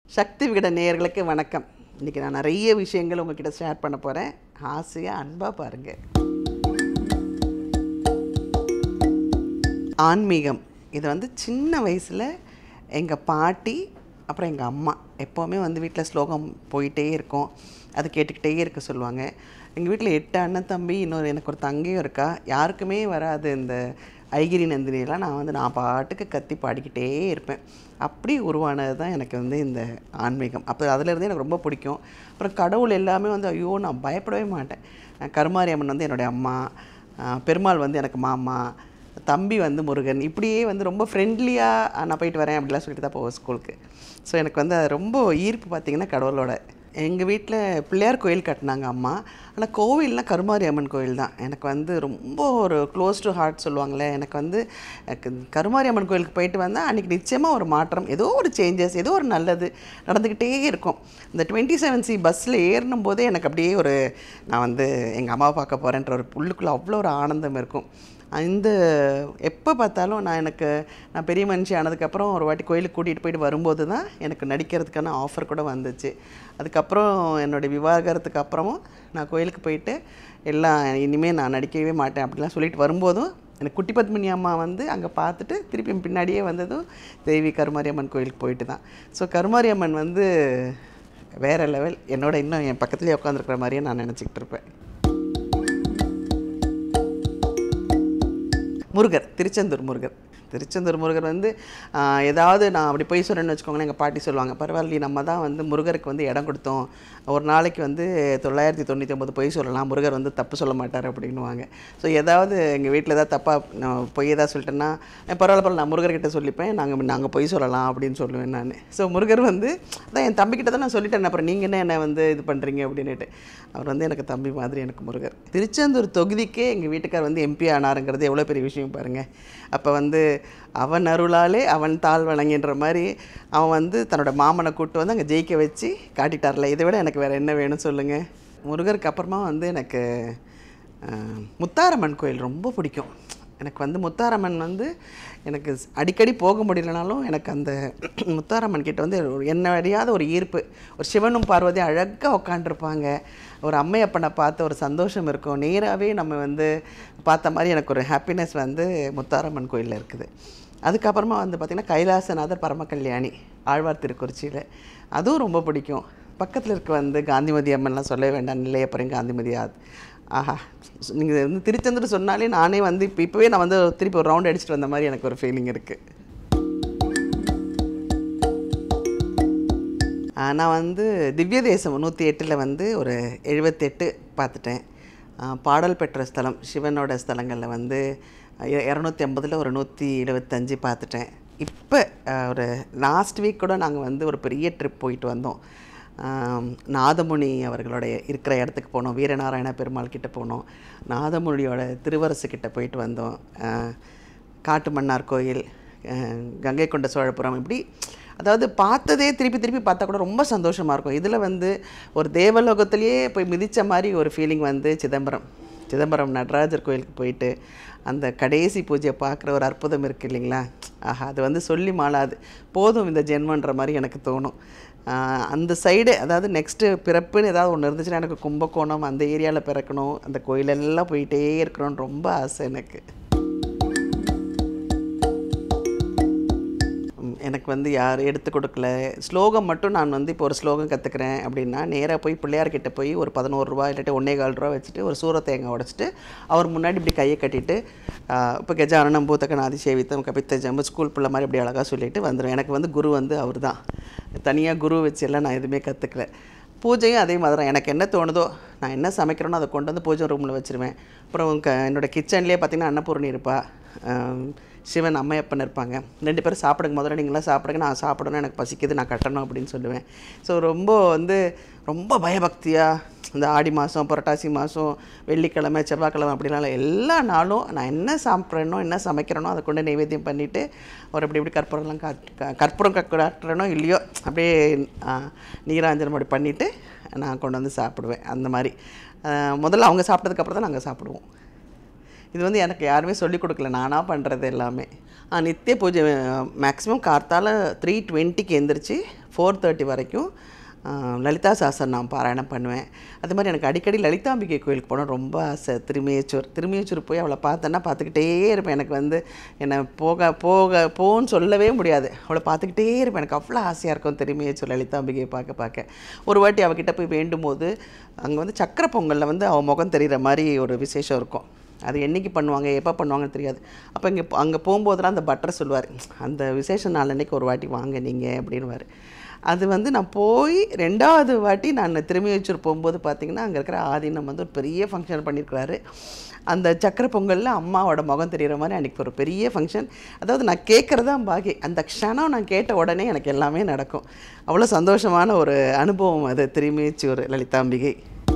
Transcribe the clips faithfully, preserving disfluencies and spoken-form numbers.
சக்தி விகட நேயர்களுக்கு வணக்கம். இன்றைக்கி நான் நிறைய விஷயங்கள் உங்கள்கிட்ட ஷேர் பண்ண போகிறேன். ஆசையாக அன்பாக பாருங்கள். ஆன்மீகம் இது வந்து சின்ன வயசில் எங்கள் பாட்டி அப்புறம் எங்கள் அம்மா எப்போவுமே வந்து வீட்டில் ஸ்லோகம் போயிட்டே இருக்கும், அது கேட்டுக்கிட்டே இருக்க சொல்லுவாங்க. எங்கள் வீட்டில் எட்டு அண்ணன் தம்பி, இன்னொரு எனக்கு ஒரு தங்கையும் இருக்கா. யாருக்குமே வராது இந்த ஐகிரி நந்தினியெல்லாம். நான் வந்து நான் பாட்டுக்கு கத்தி பாடிக்கிட்டே இருப்பேன். அப்படி உருவானது தான் எனக்கு வந்து இந்த ஆன்மீகம். அப்போ அதிலேருந்து எனக்கு ரொம்ப பிடிக்கும். அப்புறம் கடவுள் எல்லாமே வந்து ஐயோ நான் பயப்படவே மாட்டேன். கருமாரி அம்மன் வந்து என்னுடைய அம்மா, பெருமாள் வந்து எனக்கு மாமா, தம்பி வந்து முருகன், இப்படியே வந்து ரொம்ப ஃப்ரெண்ட்லியாக நான் போயிட்டு வரேன் அப்படிலாம் சொல்லிட்டு தான் போவேன் ஸ்கூலுக்கு. ஸோ எனக்கு வந்து ரொம்ப ஈர்ப்பு பார்த்திங்கன்னா கடவுளோட. எங்கள் வீட்டில் பிள்ளையார் கோயில் கட்டினாங்க அம்மா. ஆனால் கோவில்னால் கருமாரி அம்மன் கோயில் தான் எனக்கு வந்து ரொம்ப ஒரு க்ளோஸ் டு ஹார்ட் சொல்லுவாங்களே. எனக்கு வந்து கருமாரி அம்மன் கோயிலுக்கு போயிட்டு வந்தால் அன்றைக்கி நிச்சயமாக ஒரு மாற்றம், ஏதோ ஒரு சேஞ்சஸ், ஏதோ ஒரு நல்லது நடந்துக்கிட்டே இருக்கும். இந்த டுவெண்ட்டி செவன் சி பஸ்ஸில் ஏறினும் போதே எனக்கு அப்படியே ஒரு நான் வந்து எங்கள் அம்மாவை பார்க்க போகிறேன்ற ஒரு உள்ளுக்குள்ளே அவ்வளோ ஒரு ஆனந்தம் இருக்கும். இந்த எப்போ பார்த்தாலும் நான் எனக்கு நான் பெரிய மனுஷி ஆனதுக்கப்புறம் ஒரு வாட்டி கோயிலுக்கு கூட்டிகிட்டு போயிட்டு வரும்போது தான் எனக்கு நடிக்கிறதுக்கான ஆஃபர் கூட வந்துச்சு. அதுக்கப்புறம் என்னுடைய விவாகரத்துக்கு அப்புறமும் நான் கோயிலுக்கு போயிட்டு எல்லாம் இனிமேல் நான் நடிக்கவே மாட்டேன் அப்படிலாம் சொல்லிட்டு வரும்போதும் எனக்கு குட்டி பத்மினி அம்மா வந்து அங்கே பார்த்துட்டு திருப்பி பின்னாடியே வந்ததும் தேவி கருமாரி அம்மன் கோயிலுக்கு போயிட்டு தான். ஸோ கருமாரி அம்மன் வந்து வேறு லெவல். என்னோட இன்னும் என் பக்கத்துலேயே உட்காந்துருக்கிற மாதிரியே நான் நினச்சிக்கிட்டு இருப்பேன். முருகர், திருச்செந்தூர் முருகர். திருச்செந்தூர் முருகர் வந்து ஏதாவது நான் அப்படி போய் சொல்கிறேன்னு வச்சுக்கோங்களேன், எங்கள் பாட்டி சொல்லுவாங்க, பரவாயில்ல நம்ம தான் வந்து முருகருக்கு வந்து இடம் கொடுத்தோம், ஒரு நாளைக்கு வந்து தொள்ளாயிரத்தி தொண்ணூற்றி ஒம்பது பொய் சொல்லலாம், முருகர் வந்து தப்பு சொல்ல மாட்டார் அப்படின்னுவாங்க. ஸோ ஏதாவது எங்கள் வீட்டில் ஏதாவது தப்பாக நான் பொய் ஏதாவது சொல்லிட்டேன்னா பரவாயில்ல பரவாயில்ல நான் முருகர்கிட்ட சொல்லிப்பேன், நாங்கள் நாங்கள் பொய் சொல்லலாம் அப்படின்னு சொல்லுவேன் நான். ஸோ முருகர் வந்து அதான் என் தம்பிக்கிட்ட தான் நான் சொல்லிட்டேன், அப்புறம் நீங்கள் என்ன என்ன வந்து இது பண்ணுறீங்க அப்படின்னுட்டு. அவர் வந்து எனக்கு தம்பி மாதிரி எனக்கு முருகர். திருச்செந்தூர் தொகுதிக்கே எங்கள் வீட்டுக்கார் வந்து எம்பி ஆனாருங்கிறது எவ்வளோ பெரிய விஷயம் பாருங்கள். அப்போ வந்து அவன் அருளாலே அவன் தாழ் வணங்கின்ற மாதிரி அவன் வந்து தன்னோட மாமனை கூப்பிட்டு வந்து அங்கே ஜெயிக்க வச்சு காட்டிட்டார்ல. இதை விட எனக்கு வேறு என்ன வேணும் சொல்லுங்கள். முருகருக்கு அப்புறமா வந்து எனக்கு முத்தாரம்மன் கோயில் ரொம்ப பிடிக்கும். எனக்கு வந்து முத்தாரம்மன் வந்து எனக்கு அடிக்கடி போக முடியலனாலும் எனக்கு அந்த முத்தாரம்மன் கிட்ட வந்து என்ன அறியாத ஒரு ஈர்ப்பு. ஒரு சிவனும் பார்வதியும் அழகாக உட்காண்டிருப்பாங்க. ஒரு அம்மையப்பனை பார்த்த ஒரு சந்தோஷம் இருக்கும். நேராகவே நம்ம வந்து பார்த்த மாதிரி எனக்கு ஒரு ஹாப்பினஸ் வந்து முத்தாரம்மன் கோயிலில் இருக்குது. அதுக்கப்புறமா வந்து பார்த்திங்கன்னா கைலாசநாதர் பரம கல்யாணி ஆழ்வார் திருக்குறிச்சியில், அதுவும் ரொம்ப பிடிக்கும். பக்கத்தில் இருக்க வந்து காந்திமதி அம்மன்லாம் சொல்ல வேண்டாம், நிலையப்பறம் காந்திமதி. ஆஹா, நீங்கள் வந்து திருச்செந்தூர் சொன்னாலே நானே வந்து இப்போ இப்போவே நான் வந்து திருப்பி ஒரு ரவுண்ட் அடிச்சுட்டு வந்த மாதிரி எனக்கு ஒரு ஃபீலிங் இருக்குது. நான் வந்து திவ்ய தேசம் நூற்றி எட்டில் வந்து ஒரு எழுபத்தெட்டு பார்த்துட்டேன். பாடல் பெற்ற ஸ்தலம் சிவனோட ஸ்தலங்களில் வந்து இரநூத்தி ஐம்பதில் ஒரு நூற்றி எழுபத்தஞ்சு பார்த்துட்டேன். இப்போ ஒரு லாஸ்ட் வீக் கூட நாங்கள் வந்து ஒரு பெரிய ட்ரிப் போயிட்டு வந்தோம். நாதமுனி அவர்களுடைய இருக்கிற இடத்துக்கு போனோம். வீரநாராயண பெருமாள் கிட்டே போனோம். நாதமுனியோட திருவரசுக்கிட்ட போயிட்டு வந்தோம். காட்டு மன்னார் கோயில், கங்கை கொண்ட சோழபுரம், இப்படி அதாவது பார்த்ததே திருப்பி திருப்பி பார்த்தா கூட ரொம்ப சந்தோஷமாக இருக்கும். இதில் வந்து ஒரு தேவலோகத்திலேயே போய் மிதித்த மாதிரி ஒரு ஃபீலிங் வந்து சிதம்பரம் சிதம்பரம் நடராஜர் கோயிலுக்கு போயிட்டு அந்த கடைசி பூஜையை பார்க்குற ஒரு அற்புதம் இருக்குது இல்லைங்களா. ஆஹா, அது வந்து சொல்லி மாளாது, போதும் இந்த ஜென்மன்ற மாதிரி எனக்கு தோணும். அந்த சைடு அதாவது நெக்ஸ்ட்டு பிறப்புன்னு ஏதாவது ஒன்று இருந்துச்சுன்னா எனக்கு கும்பகோணம் அந்த ஏரியாவில் பிறக்கணும், அந்த கோயிலெல்லாம் போயிட்டே இருக்கணும்னு ரொம்ப ஆசை எனக்கு. எனக்கு வந்து யார் எடுத்து கொடுக்கல. ஸ்லோகம் மட்டும் நான் வந்து இப்போ ஒரு ஸ்லோகம் கற்றுக்கிறேன் அப்படின்னா நேராக போய் பிள்ளையார்கிட்ட போய் ஒரு பதினோரு ரூபா இல்லாட்டி ஒன்றே கால் ரூபா வச்சுட்டு ஒரு சூர தேங்காய் உடச்சிட்டு அவர் முன்னாடி இப்படி கையை கட்டிட்டு இப்போ கஜானனம் பூத்தக்க நாதி சேவித்தம் கபித்த ஜம்பு ஸ்கூல் பிள்ளை மாதிரி இப்படி அழகாக சொல்லிட்டு வந்துடும். எனக்கு வந்து குரு வந்து அவர் தான். தனியாக குரு வச்சு எல்லாம் நான் எதுவுமே கற்றுக்கல. பூஜையும் அதே மாதிரி தான். எனக்கு என்ன தோணுதோ நான் என்ன சமைக்கிறேனோ அதை கொண்டு வந்து பூஜை ரூமில் வச்சுருவேன். அப்புறம் க என்னோடய கிச்சன்லேயே பார்த்திங்கன்னா அன்னபூர்ணி இருப்பா, சிவன் அம்மையப்பன் இருப்பாங்க. ரெண்டு பேரும் சாப்பிடுங்க, முதல்ல நீங்களாம் சாப்பிடுங்க, நான் சாப்பிடணும், எனக்கு பசிக்குது, நான் கட்டணும் அப்படின்னு சொல்லுவேன். ஸோ ரொம்ப வந்து ரொம்ப பயபக்தியாக இந்த ஆடி மாதம் புரட்டாசி மாதம் வெள்ளிக்கிழமை செவ்வாய்க்கிழமை அப்படிலாம் எல்லா நாளும் நான் என்ன சாப்பிட்றேனோ என்ன சமைக்கிறேனோ அதை கொண்டு நைவேத்தியம் பண்ணிவிட்டு ஒரு அப்படி இப்படி கற்பூரம்லாம் கா கற்பூரம் காட்டுறேனோ இல்லையோ அப்படியே நீராஞ்சனம் அப்படி பண்ணிவிட்டு நான் கொண்டு வந்து சாப்பிடுவேன். அந்த மாதிரி முதல்ல அவங்க சாப்பிட்டதுக்கப்புறம் தான் நாங்கள் சாப்பிடுவோம். இது வந்து எனக்கு யாருமே சொல்லிக் கொடுக்கல, நானாக பண்ணுறது எல்லாமே. நித்திய பூஜை மேக்ஸிமம் கார்த்தால த்ரீ டுவெண்ட்டிக்கு எழுந்திரிச்சு ஃபோர் தேர்ட்டி வரைக்கும் லலிதா சாஸ்திரம் நான் பாராயணம் பண்ணுவேன். அது மாதிரி எனக்கு அடிக்கடி லலிதாம்பிகை கோயிலுக்கு போனால் ரொம்ப ஆசை. திருமேச்சூர் திருமேச்சூர் போய் அவளை பார்த்தேன்னா பார்த்துக்கிட்டே இருப்பேன். எனக்கு வந்து என்னை போக போக போன்னு சொல்லவே முடியாது, அவளை பார்த்துக்கிட்டே இருப்பேன். எனக்கு அவ்வளோ ஆசையாக இருக்கும் திருமேச்சூர் லலிதாம்பிகையை பார்க்க பார்க்க. ஒரு வாட்டி அவகிட்ட போய் வேண்டும் போது அங்கே வந்து சக்கரை பொங்கலில் வந்து அவள் முகம் தெரிகிற மாதிரி ஒரு விசேஷம் இருக்கும். அது என்றைக்கு பண்ணுவாங்க எப்போ பண்ணுவாங்கன்னு தெரியாது. அப்போ இங்கே அங்கே போகும்போதெல்லாம் அந்த பட்டர் சொல்லுவார், அந்த விசேஷ நாள் அன்றைக்கி ஒரு வாட்டி வாங்க நீங்கள் அப்படின்வார். அது வந்து நான் போய் ரெண்டாவது வாட்டி நான் திருமேச்சூர் போகும்போது பார்த்திங்கன்னா அங்கே இருக்கிற ஆதீனம் வந்து ஒரு பெரிய ஃபங்க்ஷன் பண்ணியிருக்கிறாரு. அந்த சக்கரை பொங்கலில் அம்மாவோட முகம் தெரிகிற மாதிரி அன்றைக்கி ஒரு பெரிய ஃபங்க்ஷன். அதாவது நான் கேட்குறது தான் பாக்கி, அந்த க்ஷணம் நான் கேட்ட உடனே எனக்கு எல்லாமே நடக்கும். அவ்வளோ சந்தோஷமான ஒரு அனுபவம் அது திருமேச்சூர் லலிதாம்பிகை.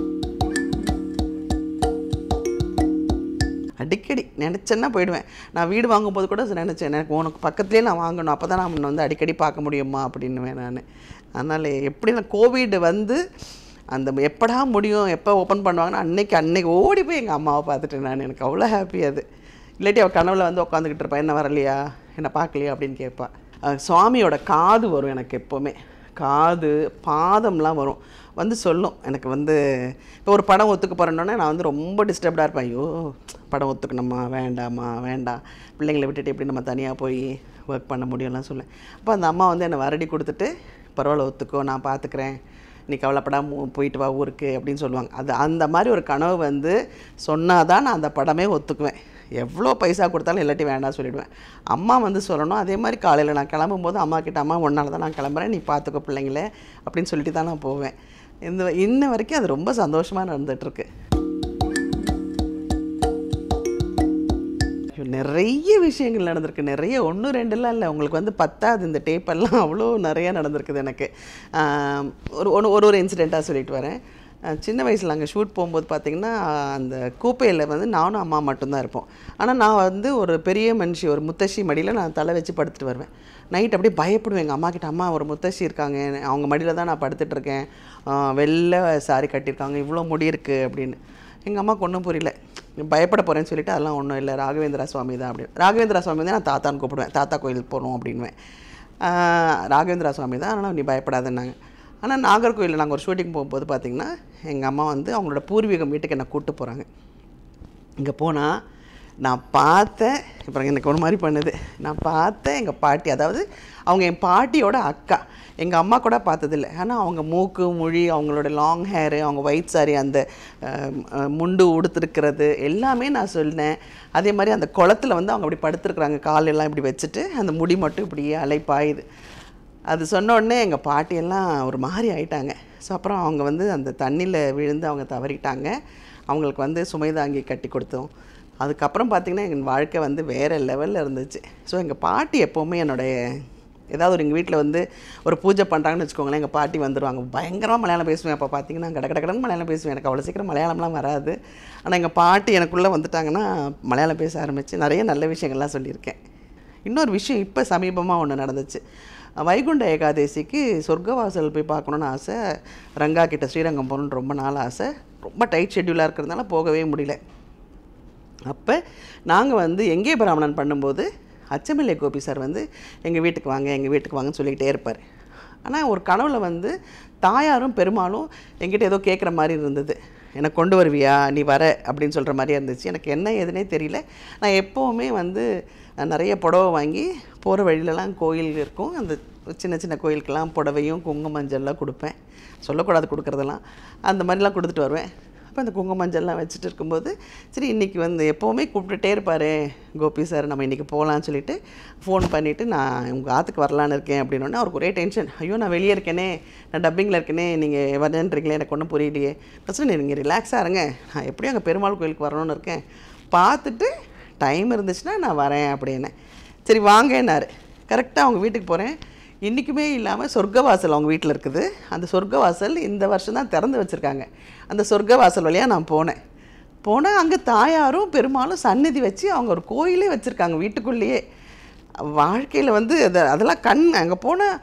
அடிக்கடி நினச்சேன்னா போயிடுவேன். நான் வீடு வாங்கும்போது கூட நினச்சேன், எனக்கு உனக்கு பக்கத்துலேயே நான் வாங்கணும், அப்போ தான் நான் வந்து அடிக்கடி பார்க்க முடியுமா அப்படின்னுவேன் நான். அதனால் எப்படி நான் கோவிட் வந்து அந்த எப்படா முடியும், எப்போ ஓப்பன் பண்ணுவாங்கன்னா அன்னைக்கு அன்னைக்கு ஓடி போய் எங்கள் அம்மாவை பார்த்துட்டேன் நான். எனக்கு அவ்வளோ ஹாப்பி அது. இல்லாட்டி அவள் கனவுல வந்து உட்காந்துக்கிட்டு இருப்பாள், என்ன வரலையா என்ன பார்க்கலையா அப்படின்னு கேட்பாள். சுவாமியோட காது வரும் எனக்கு எப்போவுமே, காது பாதம்லாம் வரும் வந்து சொல்லும். எனக்கு வந்து இப்போ ஒரு படம் ஒத்துக்க போகிறேன்னொன்னே நான் வந்து ரொம்ப டிஸ்டர்ப்டாக இருப்பேன். ஐயோ படம் ஒத்துக்கணுமா வேண்டாமா வேண்டாம், பிள்ளைங்களை விட்டுட்டு எப்படி நம்ம தனியாக போய் ஒர்க் பண்ண முடியும்லாம் சொல்லுவேன். அப்போ அந்த அம்மா வந்து என்னை வரடி கொடுத்துட்டு பரவாயில்ல ஒத்துக்கோ நான் பார்த்துக்கிறேன், நீ கவலைப்படாம போயிட்டு வா ஊருக்கு அப்படின்னு சொல்லுவாங்க. அது அந்த மாதிரி ஒரு கனவு வந்து சொன்னால் தான் நான் அந்த படமே ஒத்துக்குவேன். எவ்வளோ பைசா கொடுத்தாலும் இல்லாட்டி வேண்டாம் சொல்லிவிடுவேன். அம்மா வந்து சொல்லணும். அதே மாதிரி காலையில் நான் கிளம்பும்போது அம்மா கிட்ட அம்மா ஒன்றால் தான் நான் கிளம்புறேன், நீ பார்த்துக்கோ பிள்ளைங்களே அப்படின்னு சொல்லிட்டு தான் நான் போவேன். இந்த இன்ன வரைக்கும் அது ரொம்ப சந்தோஷமாக நடந்துகிட்ருக்கு. நிறைய விஷயங்கள் நடந்திருக்கு, நிறைய ஒன்று ரெண்டுலாம் இல்லை, உங்களுக்கு வந்து பத்தாது இந்த டேப்பெல்லாம், அவ்வளோ நிறையா நடந்திருக்குது எனக்கு. ஒரு ஒன்று ஒரு ஒரு இன்சிடெண்ட்டாக சொல்லிட்டு வரேன். சின்ன வயசில் அங்கே ஷூட் போகும்போது பார்த்திங்கன்னா அந்த கூப்பையில் வந்து நானும் அம்மா மட்டும்தான் இருப்போம். ஆனால் நான் வந்து ஒரு பெரிய மனுஷி, ஒரு முத்தശ്ശி மடியில் நான் தலை வச்சு படுத்துட்டு வருவேன். நைட் அப்படியே பயப்படுவேன் எங்கள் அம்மா கிட்ட, அம்மா ஒரு முத்தശ്ശி இருக்காங்க, அவங்க மடியில் தான் நான் படுத்துட்ருக்கேன், வெள்ளை சாரி கட்டியிருக்காங்க, இவ்வளோ முடி இருக்குது அப்படின்னு. எங்கள் அம்மாவுக்கு ஒன்றும் புரியல, பயப்பட போகிறேன்னு சொல்லிவிட்டு அதெல்லாம் ஒன்றும் இல்லை, ராகவேந்திரா சுவாமி தான் அப்படின்னு. ராகவேந்திரா சுவாமி தான் நான் தாத்தான்னு கூப்பிடுவேன், தாத்தா கோயிலுக்கு போகணும் அப்படின்வேன். ராகவேந்திரா சுவாமி தான், ஆனால் நீ பயப்படாதுன்னாங்க. ஆனால் நாகர்கோயிலில் நாங்கள் ஒரு ஷூட்டிங் போகும்போது பார்த்திங்கன்னா எங்கள் அம்மா வந்து அவங்களோட பூர்வீகம் வீட்டுக்கு என்னை கூப்பிட்டு போகிறாங்க. இங்கே போனால் நான் பார்த்தேன், இப்போ எனக்கு ஒரு மாதிரி பண்ணுது, நான் பார்த்தேன் எங்கள் பாட்டி, அதாவது அவங்க என் பாட்டியோட அக்கா, எங்கள் அம்மா கூட பார்த்ததில்லை. ஆனால் அவங்க மூக்கு மொழி, அவங்களோட லாங் ஹேரு, அவங்க ஒயிட் சாரி, அந்த முண்டு உடுத்துருக்கிறது எல்லாமே நான் சொன்னேன். அதே மாதிரி அந்த குளத்தில் வந்து அவங்க அப்படி படுத்துருக்குறாங்க, காலெல்லாம் இப்படி வச்சுட்டு அந்த முடி மட்டும் இப்படியே அலைப்பாயுது. அது சொன்ன உடனே எங்கள் பாட்டியெல்லாம் ஒரு மாதிரி ஆயிட்டாங்க. ஸோ அப்புறம் அவங்க வந்து அந்த தண்ணியில் விழுந்து அவங்க தவறிட்டாங்க. அவங்களுக்கு வந்து சுமைதாங்கி கட்டி கொடுத்தோம். அதுக்கப்புறம் பார்த்திங்கன்னா எங்கள் வாழ்க்கை வந்து வேறு லெவலில் இருந்துச்சு. ஸோ எங்கள் பாட்டி எப்போவுமே என்னுடைய ஏதாவது ஒரு எங்கள் வீட்டில் வந்து ஒரு பூஜை பண்ணுறாங்கன்னு வச்சுக்கோங்களேன், எங்கள் பாட்டி வந்துடுவாங்க. பயங்கரமாக மலையாளம் பேசுவேன். அப்போ பார்த்திங்கன்னா கட கட கடன்னு மலையாளம் பேசுவேன். எனக்கு அவ்வளோ சீக்கிரம் மலையாளம்லாம் வராது. ஆனால் எங்கள் பாட்டி எனக்குள்ளே வந்துட்டாங்கன்னா மலையாளம் பேச ஆரம்பித்து நிறைய நல்ல விஷயங்கள்லாம் சொல்லியிருக்கேன். இன்னொரு விஷயம் இப்போ சமீபமாக ஒன்று நடந்துச்சு. வைகுண்ட ஏகாதசிக்கு சொர்க்கவாசல் போய் பார்க்கணுன்னு ஆசை, ரங்கா கிட்ட ஸ்ரீரங்கம் போகணுன்னு ரொம்ப நாள் ஆசை. ரொம்ப டைட் ஷெட்யூலாக இருக்கிறதுனால போகவே முடியல. அப்போ நாங்கள் வந்து எங்கே பிராமணன் பண்ணும்போது அச்சமில்லை கோபி சார் வந்து எங்கள் வீட்டுக்கு வாங்க எங்கள் வீட்டுக்கு வாங்கன்னு சொல்லிக்கிட்டே இருப்பார். ஆனால் ஒரு கனவுல வந்து தாயாரும் பெருமாளும் என்கிட்ட ஏதோ கேட்குற மாதிரி இருந்தது. எனக்கு கொண்டு வருவியா நீ வர அப்படின்னு சொல்கிற மாதிரியே இருந்துச்சு. எனக்கு என்ன ஏதுனே தெரியல. நான் எப்போவுமே வந்து நிறைய புடவை வாங்கி போகிற வழியிலலாம் கோயில் இருக்கும், அந்த சின்ன சின்ன கோயிலுக்கெல்லாம் புடவையும் குங்குமஞ்சள்லாம் கொடுப்பேன். சொல்லக்கூடாது கொடுக்குறதெல்லாம், அந்த மாதிரிலாம் கொடுத்துட்டு வருவேன். அப்போ அந்த குங்குமஞ்சள்லாம் வச்சுட்டு இருக்கும்போது சரி இன்றைக்கி வந்து எப்போவுமே கூப்பிட்டுட்டே இருப்பார் கோபி சார், நம்ம இன்றைக்கி போகலான்னு சொல்லிவிட்டு ஃபோன் பண்ணிவிட்டு நான் உங்கள் ஆற்றுக்கு வரலான்னு இருக்கேன் அப்படின்னோடனே அவருக்கு ஒரே டென்ஷன். ஐயோ நான் வெளியே இருக்கேனே, நான் டப்பிங்கில் இருக்கேனே, நீங்கள் வரேன்றீங்களே, எனக்கு ஒன்றும் புரியலையே. பிரச்சனை நீங்கள் ரிலாக்ஸாக இருங்க, நான் எப்படியும் அங்கே பெருமாள் கோயிலுக்கு வரணும்னு இருக்கேன், பார்த்துட்டு டைம் இருந்துச்சுன்னா நான் வரேன் அப்படின்னு. சரி வாங்கன்னாரு. கரெக்டாக அவங்க வீட்டுக்கு போகிறேன். இன்றைக்குமே இல்லாமல் சொர்க்கவாசல் அவங்க வீட்டில் இருக்குது. அந்த சொர்க்கவாசல் இந்த வருஷம் தான் திறந்து வச்சுருக்காங்க. அந்த சொர்க்கவாசல் வழியாக நான் போனேன். போனால் அங்கே தாயாரும் பெருமாளும் சந்நிதி வச்சு அவங்க ஒரு கோயிலே வச்சுருக்காங்க வீட்டுக்குள்ளேயே. வாழ்க்கையில் வந்து அதை அதெல்லாம் கண் அங்கே போனால்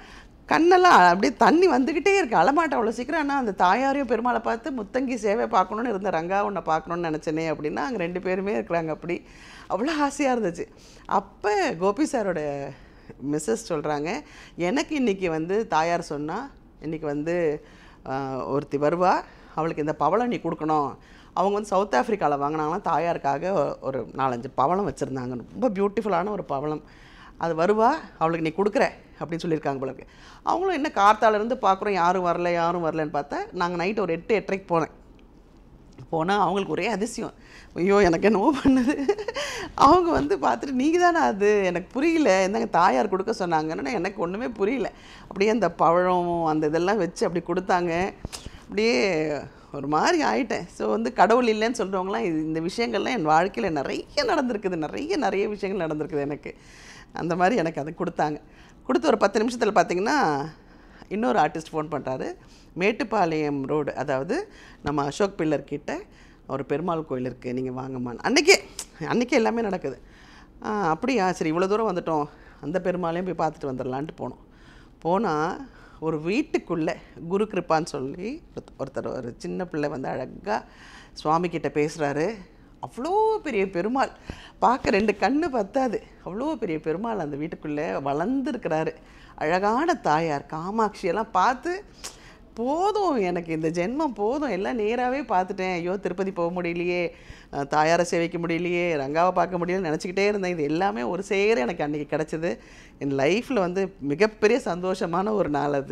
கண்ணெல்லாம் அப்படியே தண்ணி வந்துக்கிட்டே இருக்குது, அழமாட்டேன் அவ்வளோ சீக்கிரம். ஆனால் அந்த தாயாரையும் பெருமாளை பார்த்து முத்தங்கி சேவை பார்க்கணுன்னு இருந்த ரங்கா உன்னை பார்க்கணுன்னு நினச்சேனே அப்படின்னா அங்கே ரெண்டு பேருமே இருக்கிறாங்க. அப்படி அவ்வளோ ஆசையாக இருந்துச்சு. அப்போ கோபி சாரோட மிஸ்ஸஸ் சொல்கிறாங்க, எனக்கு இன்றைக்கி வந்து தாயார் சொன்னால் இன்றைக்கி வந்து ஒருத்தி வருவா, அவளுக்கு இந்த பவளம் நீ கொடுக்கணும். அவங்க வந்து சவுத் ஆஃப்ரிக்காவில் வாங்கினாங்கன்னா தாயாருக்காக ஒரு நாலஞ்சு பவளம் வச்சுருந்தாங்க, ரொம்ப பியூட்டிஃபுல்லான ஒரு பவளம். அது வருவா, அவளுக்கு நீ கொடுக்குற அப்படின்னு சொல்லியிருக்காங்க போல இருக்கு. அவங்களும் என்ன கார்த்தாலேருந்து பார்க்குறோம், யாரும் வரல யாரும் வரலன்னு பார்த்தா நாங்கள் நைட்டு ஒரு எட்டு எட்டரைக்கு போனேன். போனால் அவங்களுக்கு ஒரே அதிசயம், ஐயோ எனக்கு என்னவோ பண்ணுது. அவங்க வந்து பார்த்துட்டு நீங்கள் தானே அது, எனக்கு புரியல, என்னங்க தாயார் கொடுக்க சொன்னாங்கன்னா எனக்கு ஒன்றுமே புரியல. அப்படியே அந்த பழம் அந்த இதெல்லாம் வச்சு அப்படி கொடுத்தாங்க. அப்படியே ஒரு மாதிரி ஆகிட்டேன். ஸோ வந்து கடவுள் இல்லைன்னு சொல்கிறவங்களாம் இது இந்த விஷயங்கள்லாம் என் வாழ்க்கையில் நிறைய நடந்திருக்குது, நிறைய நிறைய விஷயங்கள் நடந்திருக்குது எனக்கு. அந்த மாதிரி எனக்கு அதை கொடுத்தாங்க. கொடுத்து ஒரு பத்து நிமிஷத்தில் பார்த்திங்கன்னா இன்னொரு ஆர்டிஸ்ட் ஃபோன் பண்ணுறாரு. மேட்டுப்பாளையம் ரோடு, அதாவது நம்ம அசோக் பில்லர் கிட்ட ஒரு பெருமாள் கோயில் இருக்குது, நீங்கள் வாங்கம்மான்னு. அன்றைக்கே அன்றைக்கே எல்லாமே நடக்குது. அப்படியா, சரி இவ்வளோ தூரம் வந்துட்டோம், அந்த பெருமாளையும் போய் பார்த்துட்டு வந்துடலான்ட்டு போனோம். போனால் ஒரு வீட்டுக்குள்ளே குரு கிருப்பான்னு சொல்லி ஒருத்தர், ஒரு சின்ன பிள்ளை வந்து அழகாக சுவாமிக்கிட்ட பேசுகிறாரு. அவ்வளோ பெரிய பெருமாள், பார்க்க ரெண்டு கண்ணு பத்தாது, அவ்வளோ பெரிய பெருமாள் அந்த வீட்டுக்குள்ளே வளர்ந்துருக்கிறாரு. அழகான தாயார் காமாட்சியெல்லாம் பார்த்து போதும், எனக்கு இந்த ஜென்மம் போதும், எல்லாம் நேராகவே பார்த்துட்டேன். ஐயோ திருப்பதி போக முடியலையே, தாயாரை சேவிக்க முடியலையே, ரங்காவை பார்க்க முடியலன்னு நினச்சிக்கிட்டே இருந்தேன். இது எல்லாமே ஒரு சேர எனக்கு அன்றைக்கி கிடச்சிது. என் லைஃப்பில் வந்து மிகப்பெரிய சந்தோஷமான ஒரு நாள் அது.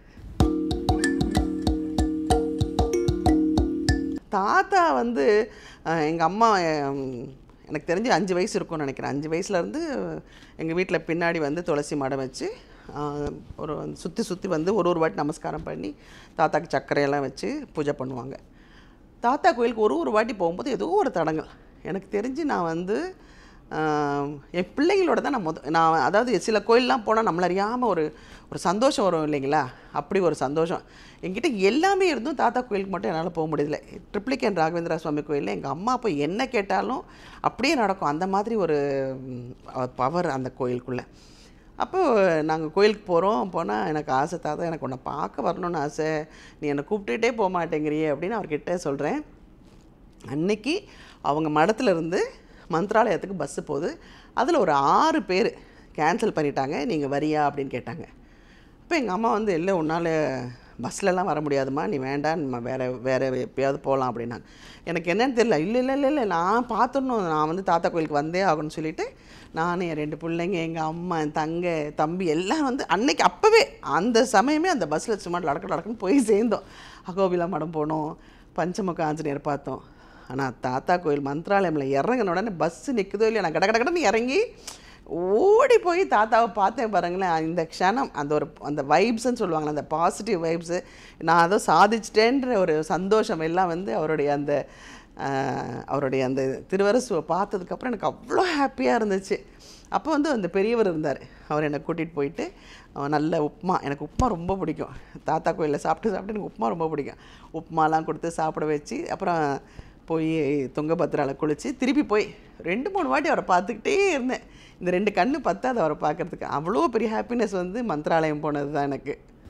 தாத்தா வந்து எங்கள் அம்மா எனக்கு தெரிஞ்சு அஞ்சு வயசு இருக்கும்னு நினைக்கிறேன். அஞ்சு வயசுலேருந்து எங்கள் வீட்டில் பின்னாடி வந்து துளசி மடம் வச்சு ஒரு சுற்றி சுற்றி வந்து ஒரு ஒரு வாட்டி நமஸ்காரம் பண்ணி தாத்தாக்கு சர்க்கரையெல்லாம் வச்சு பூஜை பண்ணுவாங்க. தாத்தா கோயிலுக்கு ஒரு ஒரு வாட்டி போகும்போது ஏதோ ஒரு தடங்கள். எனக்கு தெரிஞ்சு நான் வந்து என் பிள்ளைங்களோட தான் நான் முத நான் அதாவது சில கோயிலெலாம் போனால் நம்மள அறியாமல் ஒரு ஒரு சந்தோஷம் வரும் இல்லைங்களா, அப்படி ஒரு சந்தோஷம் என்கிட்ட எல்லாமே இருந்தும் தாத்தா கோயிலுக்கு மட்டும் என்னால் போக முடியல. ட்ரிப்ளிகேன் ராகவேந்திரா சுவாமி கோயிலில் எங்கள் அம்மா அப்போ என்ன கேட்டாலும் அப்படியே நடக்கும், அந்த மாதிரி ஒரு பவர் அந்த கோயிலுக்குள்ளே. அப்போது நாங்கள் கோயிலுக்கு போகிறோம். போனால் எனக்கு ஆசை, தாத்தா எனக்கு உன்னை பார்க்க வரணும்னு ஆசை, நீ என்னை கூப்பிட்டுட்டே போக மாட்டேங்கிறியே அப்படின்னு அவர்கிட்ட சொல்கிறேன். அன்னைக்கு அவங்க மடத்துலேருந்து மந்த்ராலயத்துக்கு பஸ்ஸு போகுது. அதில் ஒரு ஆறு பேர் கேன்சல் பண்ணிட்டாங்க, நீங்கள் வரியா அப்படின்னு கேட்டாங்க. அப்போ எங்கள் அம்மா வந்து இல்லை உன்னால் பஸ்லலாம் வர முடியாதுமா, நீ வேண்டாம், நம்ம வேறு வேறு எப்பயாவது போகலாம் அப்படின்னாங்க. எனக்கு என்னன்னு தெரியல. இல்லை இல்லை இல்லை இல்லை நான் பார்த்துடணும், நான் வந்து தாத்தா கோயிலுக்கு வந்தே ஆகணும்னு சொல்லிவிட்டு நான் என் ரெண்டு பிள்ளைங்க, எங்கள் அம்மா, என் தங்க, தம்பி எல்லாம் வந்து அன்னைக்கு அப்போவே அந்த சமயமே அந்த பஸ்ஸில் சும்மா நடக்க நடக்குன்னு போய் சேர்ந்தோம். அகோபிலா மடம் போனோம், பஞ்சமுக ஆஞ்சநேயர் பார்த்தோம். ஆனால் தாத்தா கோயில் மந்த்ராலயமில் இறங்கின உடனே பஸ்ஸு நிற்குதோ இல்லையா, நான் கட கட கடன்னு இறங்கி ஓடி போய் தாத்தாவை பார்த்தேன் பாருங்களேன். இந்த க்ஷணம் அந்த ஒரு அந்த வைப்ஸுன்னு சொல்லுவாங்களே, அந்த பாசிட்டிவ் வைப்ஸு, நான் அதை சாதிச்சிட்டேன்ற ஒரு சந்தோஷம் எல்லாம் வந்து அவருடைய அந்த அவருடைய அந்த திருவரசுவை பார்த்ததுக்கப்புறம் எனக்கு அவ்வளோ ஹாப்பியாக இருந்துச்சு. அப்போ வந்து அந்த பெரியவர் இருந்தார், அவர் என்னை கூட்டிகிட்டு போயிட்டு நல்ல உப்புமா, எனக்கு உப்புமா ரொம்ப பிடிக்கும், தாத்தா கோயிலில் சாப்பிட்டு சாப்பிட்டு எனக்கு உப்புமா ரொம்ப பிடிக்கும், உப்புமாலாம் கொடுத்து சாப்பிட வச்சு அப்புறம் போய் துங்கபத்ராவில் குளித்து திருப்பி போய் ரெண்டு மூணு வாட்டி அவரை பார்த்துக்கிட்டே இருந்தேன். இந்த ரெண்டு கண்ணு பத்தாது அவரை பார்க்குறதுக்கு. அவ்வளோ பெரிய ஹாப்பினஸ் வந்து மந்த்ராலயம் போனது தான் எனக்கு.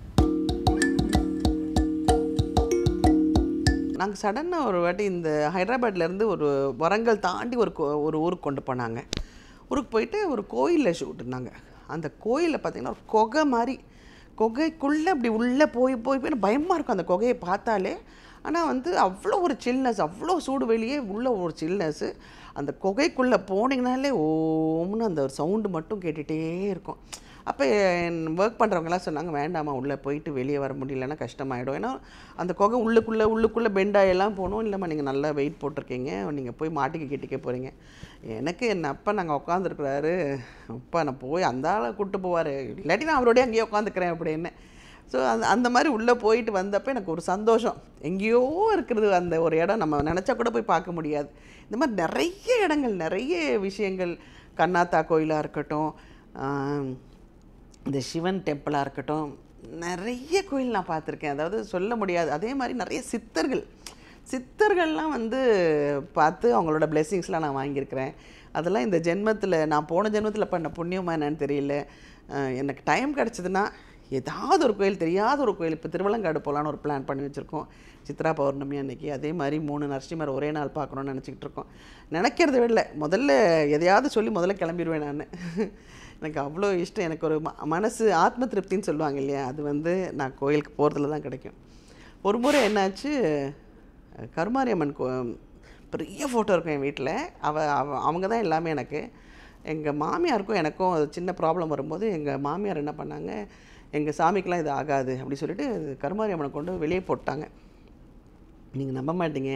நாங்கள் சடனாக ஒரு வாட்டி இந்த ஹைதராபாத்லேருந்து ஒரு வரங்கல் தாண்டி ஒரு ஒரு ஊருக்கு கொண்டு போனாங்க. ஊருக்கு போயிட்டு ஒரு கோயிலில் ஷூட்டுனாங்க. அந்த கோயிலில் பார்த்திங்கன்னா ஒரு குகை மாதிரி, குகைக்குள்ளே அப்படி உள்ளே போய் போய் போய் பயமாக இருக்கும் அந்த குகையை பார்த்தாலே. ஆனால் வந்து அவ்வளோ ஒரு சில்னஸ், அவ்வளோ சூடு வெளியே உள்ள ஒரு சில்னஸ்ஸு. அந்த குகைக்குள்ளே போனீங்கனாலே ஓம்னு அந்த ஒரு சவுண்டு மட்டும் கேட்டுகிட்டே இருக்கும். அப்போ என் ஒர்க் பண்ணுறவங்கலாம் சொன்னாங்க, வேண்டாமா உள்ளே போயிட்டு வெளியே வர முடியலன்னா கஷ்டமாயிடும், ஏன்னா அந்த குகை உள்ளுக்குள்ளே உள்ளுக்குள்ளே பெண்டாயெல்லாம் போகணும். இல்லைம்மா நீங்கள் நல்லா வெயிட் போட்டிருக்கீங்க, நீங்கள் போய் மாட்டிக்க கிட்டிக்க போகிறீங்க. எனக்கு என் அப்பா நாங்கள் உட்காந்துருக்குறாரு, அப்பா நான் போய் அந்த ஆளை கூப்பிட்டு போவார், இல்லாட்டி நான் அவரோடய அங்கேயே உட்காந்துக்கிறேன் அப்படின்னு. ஸோ அந்த அந்த மாதிரி உள்ளே போயிட்டு வந்தப்போ எனக்கு ஒரு சந்தோஷம். எங்கேயோ இருக்கிறது அந்த ஒரு இடம், நம்ம நினச்சா கூட போய் பார்க்க முடியாது. இந்த மாதிரி நிறைய இடங்கள், நிறைய விஷயங்கள், கண்ணாத்தா கோயிலாக இருக்கட்டும், இந்த சிவன் டெம்பிளாக இருக்கட்டும், நிறைய கோயில் நான் பார்த்துருக்கேன். அதாவது சொல்ல முடியாது. அதே மாதிரி நிறைய சித்தர்கள் சித்தர்கள்லாம் வந்து பார்த்து அவங்களோட பிளெஸ்ஸிங்ஸ்லாம் நான் வாங்கியிருக்கிறேன். அதெல்லாம் இந்த ஜென்மத்தில், நான் போன ஜென்மத்தில் பண்ண புண்ணியமாக என்னன்னு தெரியல. எனக்கு டைம் கிடச்சிதுன்னா ஏதாவது ஒரு கோயில், தெரியாத ஒரு கோயில், இப்போ திருவள்ளங்காடு போகலான்னு ஒரு பிளான் பண்ணி வச்சுருக்கோம் சித்ரா பௌர்ணமி அன்னைக்கு. அதே மாதிரி மூணு நரசிம்மர் ஒரே நாள் பார்க்கணுன்னு நினச்சிக்கிட்டு இருக்கோம். நினைக்கிறத விட முதல்ல எதையாவது சொல்லி முதல்ல கிளம்பிடுவேன் நான். எனக்கு அவ்வளோ இஷ்டம். எனக்கு ஒரு ம மனசு ஆத்ம திருப்தின்னு சொல்லுவாங்க இல்லையா, அது வந்து நான் கோயிலுக்கு போகிறதுல தான் கிடைக்கும். ஒரு முறை என்னாச்சு, கருமாரியம்மன் கோ பெரிய ஃபோட்டோ இருக்கும் என் வீட்டில். அவ அவ அவங்க தான் எல்லாமே எனக்கு. எங்கள் மாமியாருக்கும் எனக்கும் சின்ன ப்ராப்ளம் வரும்போது எங்கள் மாமியார் என்ன பண்ணாங்க, எங்கள் சாமிக்கெலாம் இது ஆகாது அப்படி சொல்லிட்டு கருமாரியம்மனை கொண்டு வெளியே போட்டாங்க. நீங்கள் நம்ப மாட்டீங்க,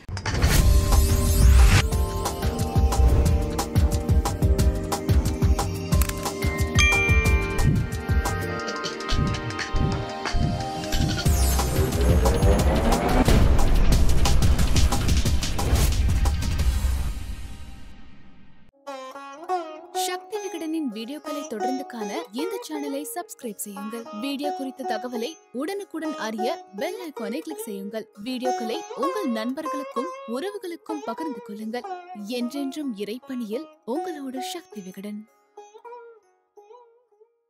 வீடியோக்களை தொடர்ந்து காண இந்த சேனலை சப்ஸ்கிரைப் செய்யுங்கள். வீடியோ குறித்த தகவலை உடனுக்குடன் அறிய பெல் ஐகானை கிளிக் செய்யுங்கள். வீடியோக்களை உங்கள் நண்பர்களுக்கும் உறவுகளுக்கும் பகிர்ந்து கொள்ளுங்கள். என்றென்றும் இறைப்பணியில் உங்களோட சக்தி விகடன்.